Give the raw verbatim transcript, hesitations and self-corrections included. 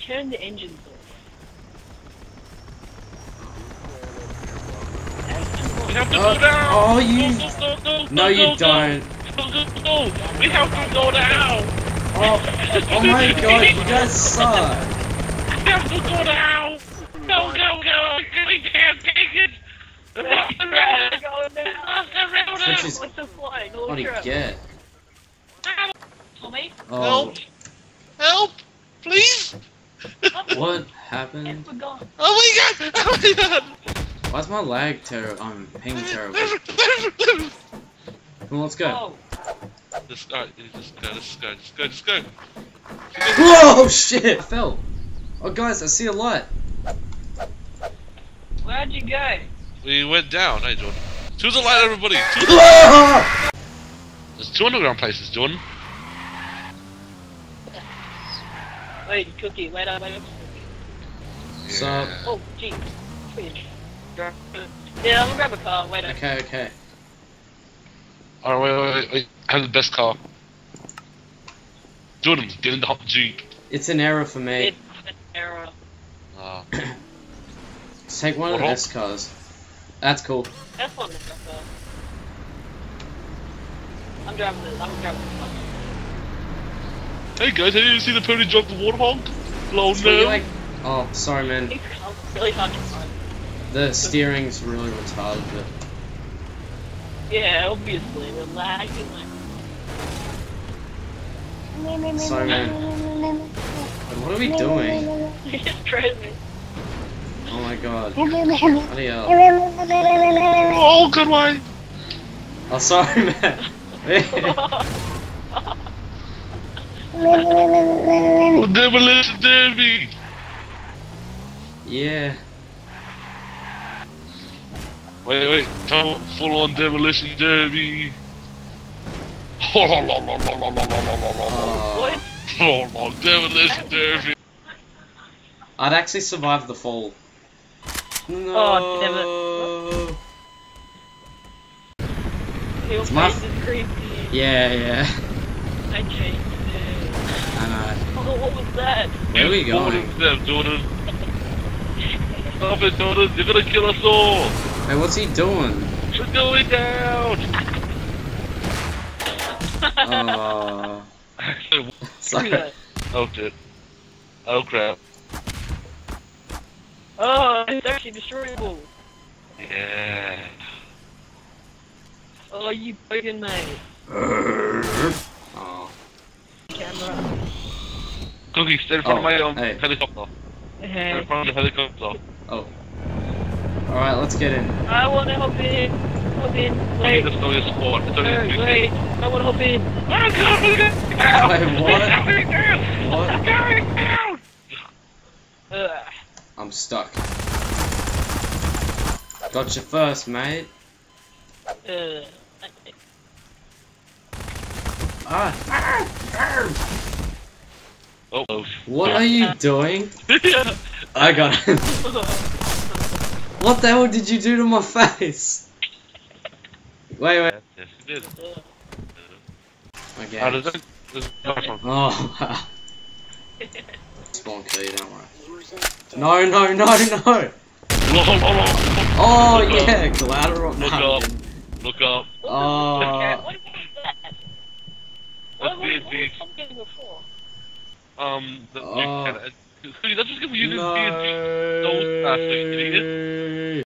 turn the engines off. We have to Oh, go down! oh, you- Go, go, go, go, No, go, you go, don't. Go, go, go! We have to go down! Oh, oh my god, you guys suck. We have to go down! Go, go, go! We can't take it! Lost the road! Lost the road! Which is- What's the flying? What Holy do you crap. get? Tommy? Oh, Help! Help! Please! what I happened? forgot. Oh my god! Oh my god! Why's my lag terrible? I'm ping terrible. Come on, let's go. Oh, Just go, just go, just go, just go, just go. Whoa, shit! I fell. Oh, guys, I see a light. where'd you go? We went down, hey Jordan. To the light, everybody! To the Ah! There's two underground places, Jordan. Wait, Cookie, wait up, wait up. So- Oh, gee. Yeah, I'm gonna grab a car, wait up. Okay, okay. Alright, wait, wait, wait, wait. I have the best car. Jordan, get in the hot Jeep. It's an error for me. It's an error. Ah. Just take one of the What? S cars. That's cool. That's not the car. I'm driving this, I'm driving this car. Hey guys, have you seen the pony jump the water hog? Oh So you no! like? Oh, sorry, man. It's really fucking fun. The steering's really retarded. But Yeah, obviously, we're lagging like. sorry, man. But what are we doing? It's crazy. Oh my god. Oh no, no, no. Bloody hell. Oh, good way! Oh, sorry, man. Oh, demolition derby! Yeah. Wait, wait, come full on demolition derby! Oh, What? oh, demolition derby! I'd actually survive the fall. No. Oh, Your It's my face is creepy. Yeah, yeah. I changed it. I know. Oh, what was that? Where are we going? Step, Jordan. Stop it, Jordan. You're gonna kill us all. Hey, what's he doing? We're going down. Oh. Sorry. Oh shit. Oh crap. Oh, it's actually destroyable. Yeah. Oh, you fucking mate. Oh. Camera. Cookie, stay in front Oh, of my um, hey. helicopter. Stay Hey. in front of the helicopter. Oh. Alright, let's get in. I wanna hop in. Hop in. Cookie, Wait. that's not your spot. It's only Wait, a wait. I wanna hop in. Oh god, we're going down! Wait, what? We're going down! What? We're going down! Ugh. I'm stuck. Got you first, mate. Ugh. Ah. Oh, oh. What are you doing? I got him. What the hell did you do to my face? Wait, wait. Yes, you did. Okay. How does it? There's no from. Oh, wow. Spawn kill you, don't worry. No, no, no, no! Oh, yeah, collateral. Look no, up. didn't. Look up. Oh. What was that? What That's was D and D. something before? Um, the, Oh. you can, uh, that's just gonna use No. D and D. Those plastic idiot.